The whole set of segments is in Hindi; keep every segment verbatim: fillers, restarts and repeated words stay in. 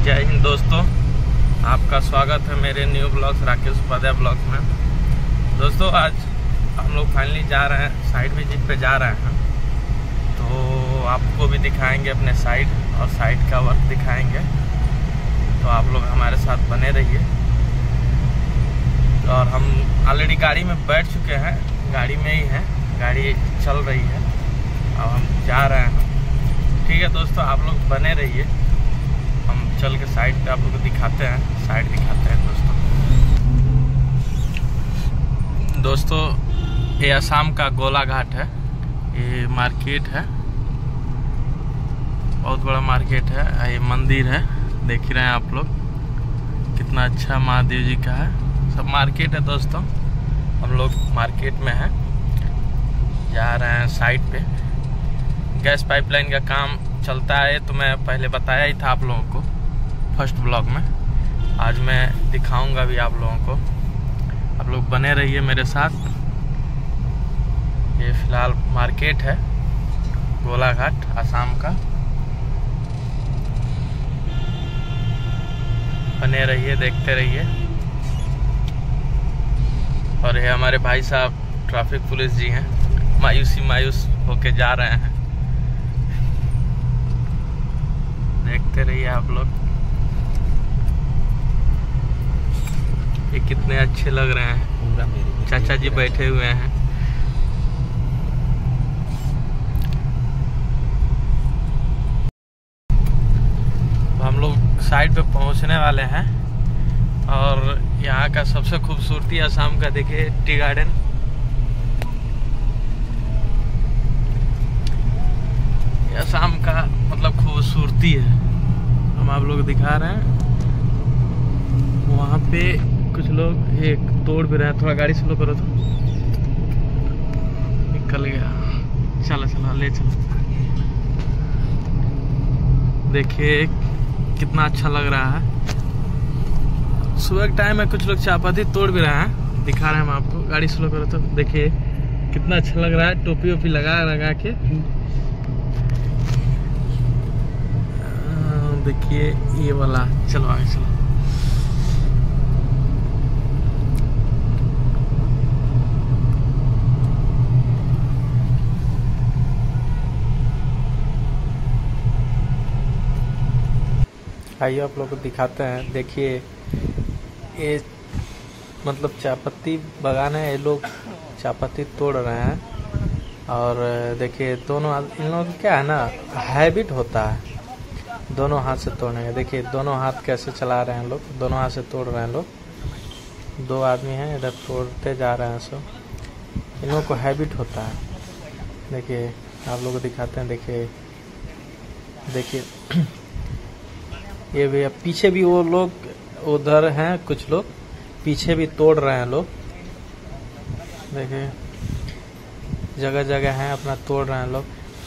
जय हिंद दोस्तों, आपका स्वागत है मेरे new blogs Rakesh Upadhyay blogs में। दोस्तों आज हम लोग फाइनली जा रहे हैं, साइड विजिट पे जा रहे हैं, तो आपको भी दिखाएंगे अपने साइड और साइड का वर्क दिखाएंगे। तो आप लोग हमारे साथ बने रहिए। और हम ऑलरेडी गाड़ी में बैठ चुके हैं, गाड़ी में ही है, गाड़ी चल रही है, अब हम जा रहे हैं। ठीक है दोस्तों, आप लोग बने रहिए, हम चल के साइड पे आप लोग को दिखाते हैं, साइड दिखाते हैं दोस्तों। दोस्तों ये असम का गोला घाट है, ये मार्केट है, बहुत बड़ा मार्केट है। ये मंदिर है, देख ही रहे हैं आप लोग, कितना अच्छा महादेव जी का है। सब मार्केट है दोस्तों, हम लोग मार्केट में हैं, जा रहे हैं साइड पे। गैस पाइपलाइन का काम चलता है, तो मैं पहले बताया ही था आप लोगों को फर्स्ट ब्लॉग में। आज मैं दिखाऊंगा भी आप लोगों को, आप लोग बने रहिए मेरे साथ। ये फिलहाल मार्केट है गोला घाट असम का, बने रहिए, देखते रहिए। और ये हमारे भाई साहब ट्रैफिक पुलिस जी हैं, मायूसी मायूस होके जा रहे हैं, देखते रहिए आप लोग। ये कितने अच्छे लग रहे हैं, चाचा जी बैठे हुए हैं। तो हम लोग साइड पे पहुंचने वाले हैं, और यहाँ का सबसे खूबसूरती असम का देखिए टी गार्डन। असम का मतलब खूबसूरती है, हम आप लोग दिखा रहे हैं। वहाँ पे कुछ लोग एक तोड़ भी रहे हैं, थोड़ा गाड़ी स्लो करो तो निकल गया। चलो चलो ले चलो, देखिए कितना अच्छा लग रहा है। सुबह के टाइम में कुछ लोग चायपत्ती तोड़ भी रहे हैं, दिखा रहे हैं हम आपको। गाड़ी स्लो करो तो देखिए कितना अच्छा लग रहा है, टोपी वोपी लगा लगा के। देखिए ये वाला, चलो आगे चलो। आइए आप लोग को दिखाते हैं। देखिए ये मतलब चायपत्ती बागान है, ये लोग चायपत्ती तोड़ रहे हैं। और देखिए दोनों, इन लोगों का क्या है ना, हैबिट होता है दोनों हाथ से तोड़ने का। देखिए दोनों हाथ कैसे चला रहे हैं लोग, दोनों हाथ से तोड़ रहे हैं लोग। दो आदमी हैं इधर तोड़ते जा रहे हैं, सो इन लोगों को हैबिट होता है। देखिए आप लोगों को दिखाते हैं, देखिए देखिए ये भी, पीछे भी वो लोग उधर हैं, कुछ लोग पीछे भी तोड़ रहे हैं लोग। देखिए जगह जगह हैं, अपना तोड़ रहे हैं लोग।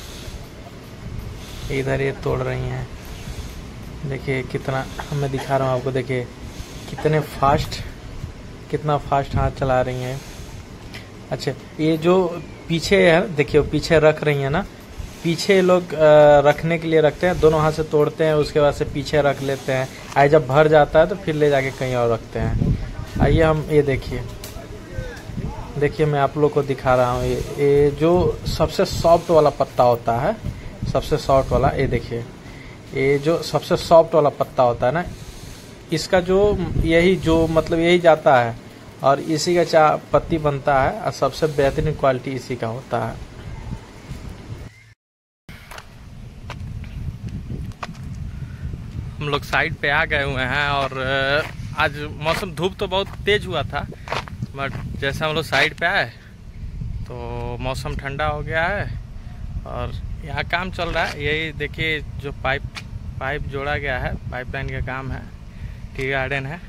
इधर ये तोड़ रही हैं, देखिए कितना, मैं दिखा रहा हूँ आपको। देखिए कितने फास्ट, कितना फास्ट हाथ चला रही हैं। अच्छा ये जो पीछे है, देखिए पीछे रख रही है ना, पीछे लोग रखने के लिए रखते हैं, दोनों हाथ से तोड़ते हैं, उसके बाद से पीछे रख लेते हैं। आए जब भर जाता है तो फिर ले जाके कहीं और रखते हैं। आइए हम ये देखिए, देखिए मैं आप लोग को दिखा रहा हूँ। ये ये जो सबसे सॉफ्ट वाला पत्ता होता है, सबसे सॉफ्ट वाला, ये देखिए ये जो सबसे सॉफ्ट वाला पत्ता होता है ना, इसका जो यही जो मतलब यही जाता है, और इसी का चाय पत्ती बनता है, और सबसे बेहतरीन क्वालिटी इसी का होता है। हम लोग साइड पे आ गए हुए हैं, और आज मौसम, धूप तो बहुत तेज हुआ था, बट जैसे हम लोग साइड पे आए तो मौसम ठंडा हो गया है। और यहाँ काम चल रहा है, यही देखिए जो पाइप पाइप जोड़ा गया है, पाइपलाइन का काम है। टी गार्डन है,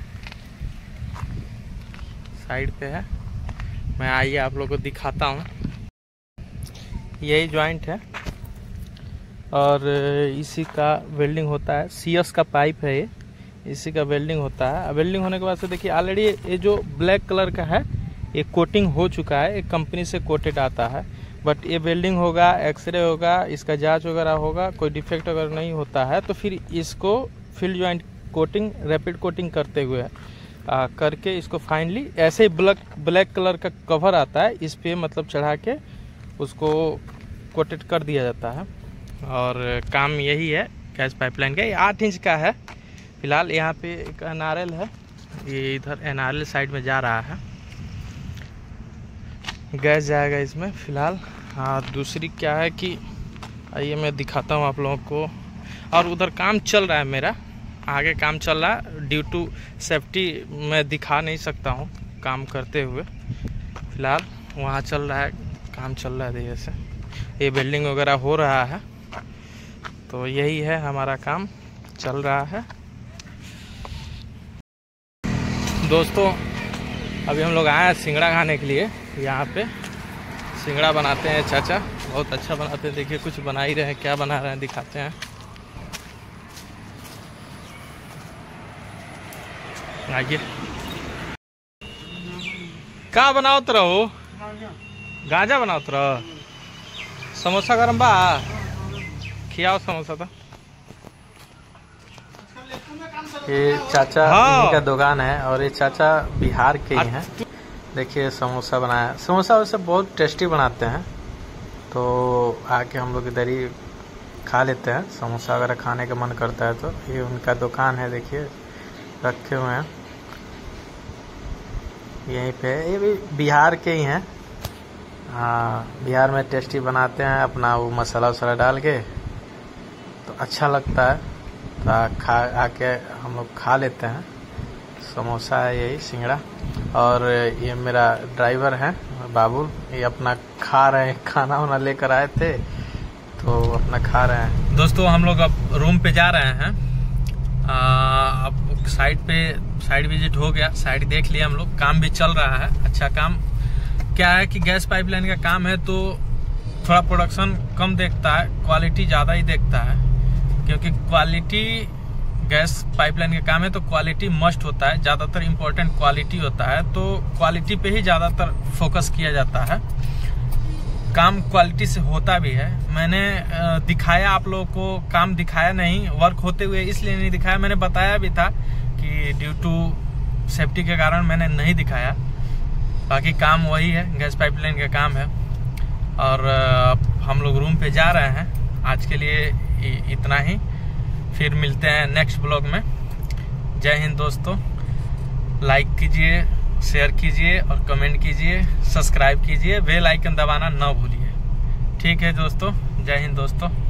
साइड पे है। मैं आइए आप लोगों को दिखाता हूँ। यही जॉइंट है, और इसी का वेल्डिंग होता है। सीएस का पाइप है ये, इसी का वेल्डिंग होता है। वेल्डिंग होने के बाद से देखिए ऑलरेडी ये जो ब्लैक कलर का है, ये कोटिंग हो चुका है, एक कंपनी से कोटेड आता है। बट ये वेल्डिंग होगा, एक्सरे होगा, इसका जांच वगैरह होगा, कोई डिफेक्ट अगर नहीं होता है तो फिर इसको field joint coating rapid coating करते हुए आ, करके इसको फाइनली ऐसे ही ब्लैक ब्लैक कलर का कवर आता है, इस पे मतलब चढ़ा के उसको कोटेड कर दिया जाता है। और काम यही है गैस पाइपलाइन का। ये आठ इंच का है। फिलहाल यहाँ पे एक एन आर एल है, ये इधर एन आर एल साइड में जा रहा है, गैस जाएगा इसमें फिलहाल। हाँ, दूसरी क्या है कि आइए मैं दिखाता हूँ आप लोगों को। और उधर काम चल रहा है, मेरा आगे काम चल रहा है। ड्यू टू सेफ्टी मैं दिखा नहीं सकता हूँ काम करते हुए। फिलहाल वहाँ चल रहा है, काम चल रहा है धीरे से, ये बिल्डिंग वगैरह हो रहा है। तो यही है, हमारा काम चल रहा है। दोस्तों अभी हम लोग आए हैं सिंगड़ा खाने के लिए। यहाँ पे सिंगड़ा बनाते हैं चाचा, बहुत अच्छा बनाते हैं। देखिए कुछ बना ही रहे हैं, क्या बना रहे हैं दिखाते हैं। आइए, क्या बनाओ रहो? गांजा बनाओ रहो? समोसा गरम बा, खियाओ समोसा। तो ये चाचा हाँ। का दुकान है और ये चाचा बिहार के ही हैं। देखिए समोसा बनाया, समोसा वैसे बहुत टेस्टी बनाते हैं। तो आके हम लोग इधर ही खा लेते हैं, समोसा वगैरह खाने का मन करता है तो। ये उनका दुकान है, देखिए रखे हुए हैं यहीं पे। ये भी बिहार के ही हैं। हाँ, बिहार में टेस्टी बनाते हैं अपना वो मसाला वसाला डाल के, तो अच्छा लगता है। तो खा आके हम लोग खा लेते हैं। समोसा है यही, सिंगड़ा। और ये मेरा ड्राइवर है बाबुल, ये अपना खा रहे हैं, खाना वाना लेकर आए थे तो अपना खा रहे हैं। दोस्तों हम लोग अब रूम पे जा रहे हैं। आ, अब साइड पे साइड विजिट हो गया, साइड देख लिया हम लोग, काम भी चल रहा है। अच्छा काम क्या है कि गैस पाइपलाइन का काम है तो थोड़ा प्रोडक्शन कम देखता है, क्वालिटी ज़्यादा ही देखता है। क्योंकि क्वालिटी गैस पाइपलाइन का काम है तो क्वालिटी मस्ट होता है, ज़्यादातर इम्पोर्टेंट क्वालिटी होता है। तो क्वालिटी पे ही ज़्यादातर फोकस किया जाता है। काम क्वालिटी से होता भी है। मैंने दिखाया आप लोगों को, काम दिखाया नहीं, वर्क होते हुए इसलिए नहीं दिखाया। मैंने बताया भी था कि ड्यू टू सेफ्टी के कारण मैंने नहीं दिखाया। बाकी काम वही है, गैस पाइपलाइन का काम है। और हम लोग रूम पे जा रहे हैं। आज के लिए इतना ही, फिर मिलते हैं नेक्स्ट ब्लॉग में। जय हिंद दोस्तों, लाइक कीजिए, शेयर कीजिए और कमेंट कीजिए, सब्सक्राइब कीजिए, बेल आइकन दबाना ना भूलिए। ठीक है दोस्तों, जय हिंद दोस्तों।